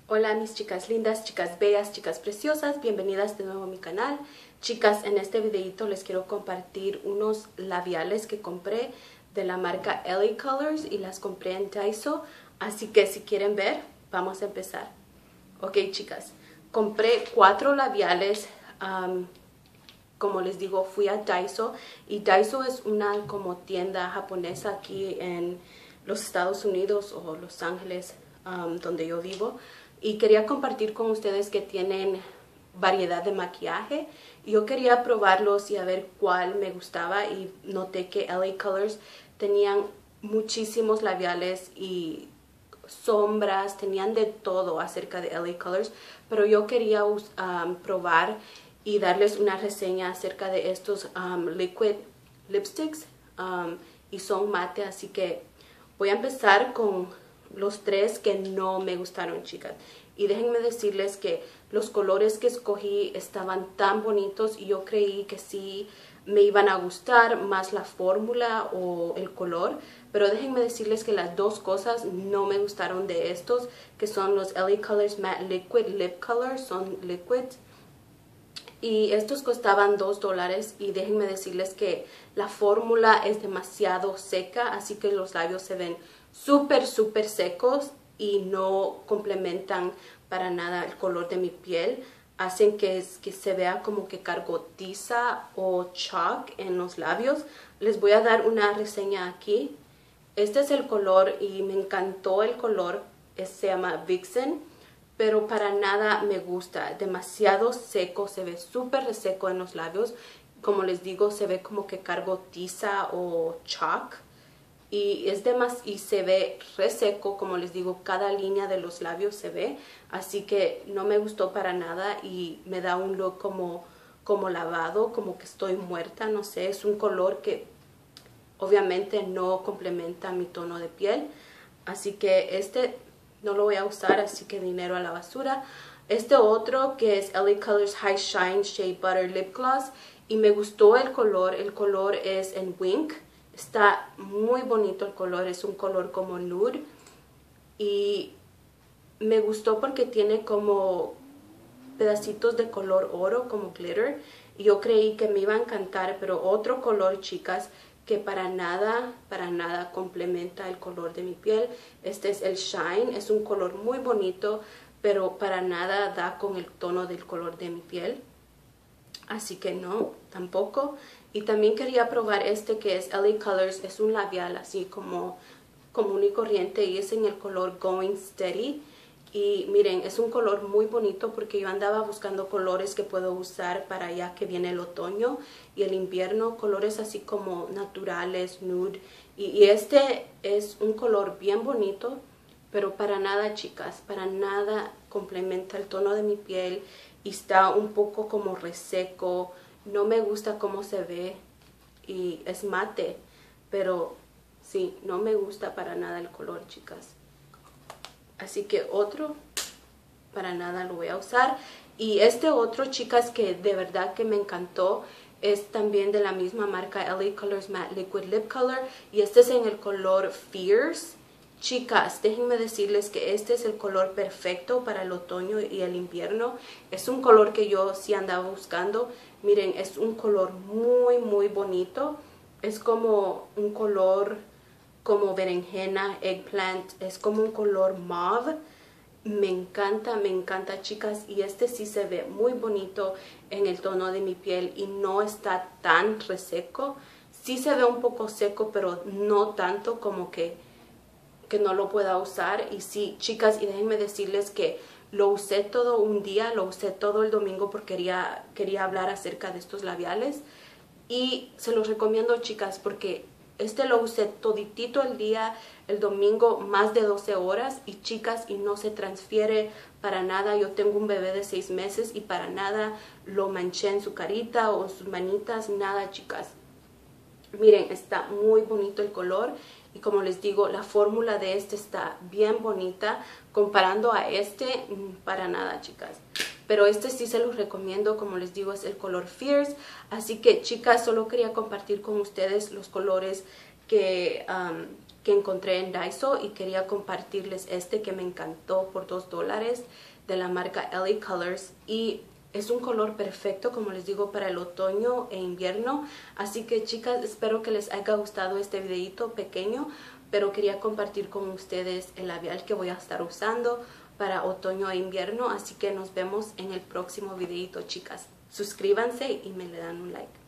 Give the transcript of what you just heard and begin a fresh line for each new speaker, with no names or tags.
Hola mis chicas lindas, chicas bellas, chicas preciosas, bienvenidas de nuevo a mi canal. Chicas, en este videito les quiero compartir unos labiales que compré de la marca LA Colors y las compré en Daiso. Así que si quieren ver, vamos a empezar. Ok chicas, compré 4 labiales. Como les digo, fui a Daiso y Daiso es una como tienda japonesa aquí en los Estados Unidos o Los Ángeles, donde yo vivo. Y quería compartir con ustedes que tienen variedad de maquillaje. Yo quería probarlos y a ver cuál me gustaba y noté que LA Colors tenían muchísimos labiales y sombras, tenían de todo acerca de LA Colors, pero yo quería probar y darles una reseña acerca de estos liquid lipsticks y son mate, así que voy a empezar con los 3 que no me gustaron, chicas. Y déjenme decirles que los colores que escogí estaban tan bonitos y yo creí que sí me iban a gustar más la fórmula o el color, pero déjenme decirles que las 2 cosas no me gustaron de estos, que son los LA Colors Matte Liquid Lip Color, son liquids. Y estos costaban $2 y déjenme decirles que la fórmula es demasiado seca, así que los labios se ven súper secos y no complementan para nada el color de mi piel. Hacen que se vea como que cargo tiza o chalk en los labios. Les voy a dar una reseña aquí. Este es el color y me encantó el color. Se llama Vixen, pero para nada me gusta. Demasiado seco, se ve súper reseco en los labios. Como les digo, se ve como que cargo tiza o chalk. Y se ve reseco, como les digo, cada línea de los labios se ve, así que no me gustó para nada y me da un look como lavado, como que estoy muerta, no sé, es un color que obviamente no complementa mi tono de piel, así que este no lo voy a usar, así que dinero a la basura. Este otro que es LA Colors High Shine Shea Butter Lip Gloss y me gustó el color es en Wink. Está muy bonito el color, es un color como nude y me gustó porque tiene como pedacitos de color oro, como glitter. Y yo creí que me iba a encantar, pero otro color, chicas, que para nada complementa el color de mi piel. Este es el Shine, es un color muy bonito, pero para nada da con el tono del color de mi piel. Así que no, tampoco. Y también quería probar este que es LA Colors. Es un labial así como común y corriente y es en el color Going Steady. Y miren, es un color muy bonito porque yo andaba buscando colores que puedo usar para ya que viene el otoño y el invierno. Colores así como naturales, nude. Y este es un color bien bonito, pero para nada, chicas, para nada complementa el tono de mi piel. Y está un poco como reseco, no me gusta cómo se ve y es mate, pero sí, no me gusta para nada el color, chicas. Así que otro, para nada lo voy a usar. Y este otro, chicas, que de verdad que me encantó, es también de la misma marca LA Colors Matte Liquid Lip Color y este es en el color Fierce. Chicas, déjenme decirles que este es el color perfecto para el otoño y el invierno. Es un color que yo sí andaba buscando. Miren, es un color muy bonito. Es como un color como berenjena, eggplant. Es como un color mauve. Me encanta, chicas. Y este sí se ve muy bonito en el tono de mi piel y no está tan reseco. Sí se ve un poco seco, pero no tanto como que no lo pueda usar. Y sí, chicas, y déjenme decirles que lo usé todo un día, lo usé todo el domingo porque quería hablar acerca de estos labiales y se los recomiendo, chicas, porque este lo usé toditito el día, el domingo, más de 12 horas y chicas, y no se transfiere para nada. Yo tengo un bebé de 6 meses y para nada lo manché en su carita o sus manitas, nada, chicas. Miren, está muy bonito el color y como les digo, la fórmula de este está bien bonita. Comparando a este, para nada, chicas. Pero este sí se los recomiendo, como les digo, es el color Fierce. Así que, chicas, solo quería compartir con ustedes los colores que encontré en Daiso, y quería compartirles este que me encantó por $2 de la marca LA Colors, y es un color perfecto, como les digo, para el otoño e invierno. Así que chicas, espero que les haya gustado este videito pequeño, pero quería compartir con ustedes el labial que voy a estar usando para otoño e invierno. Así que nos vemos en el próximo videito, chicas. Suscríbanse y me le dan un like.